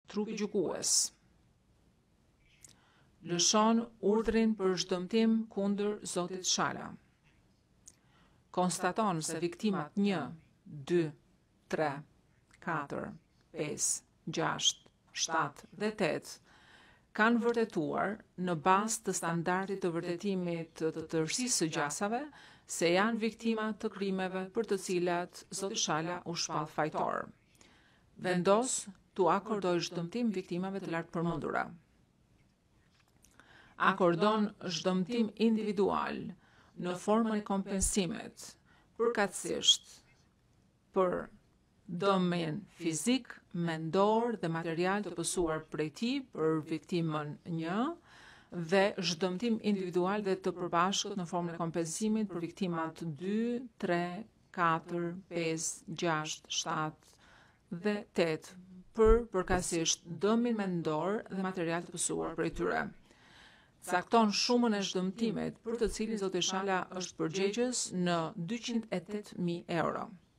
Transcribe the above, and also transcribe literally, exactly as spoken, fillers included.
Trupi gjykues lëshon urdhrin për zhdëmtim kundër zotit Shala. Konstaton se viktimat një, dy, tre, katër, pesë, gjashtë, shtatë dhe tetë kanë vërtetuar në bazë të standardit të vërtetimit të tërësisë së gjasave se janë viktima të krimeve për të cilat zoti Shala u shpall fajtor. Vendos t'u akordoj zhdëmtim viktimave të lartë përmendura. Akordon zhdëmtim individual në formën e kompensimit, përkatësisht për dëmin fizik, mendor dhe material të pësuar prej tij për viktimën një dhe zhdëmtim individual dhe të përbashkët në formën e kompensimit për viktimat dy, tre, katër, pesë, gjashtë, shtatë dhe tetë për përkatësisht dëmin mendor dhe material të pësuar prej tyre. Cakton shumën e zhdëmtimit për të cilin zoti Shala është përgjegjës në dyqind e tetë mijë euro.